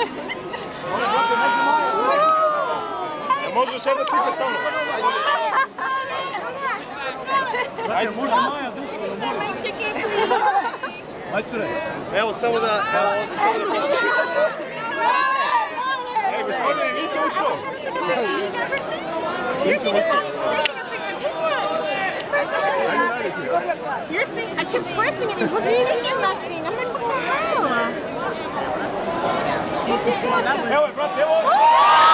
Možeš jedna slika sa mnom? Ajde, može Maja, Majstore. Evo, samo da podrži. Gospodine, nisam uspio. I kept pressing it and taking nothing. I'm like, what the hell? Evo je, brate, evo!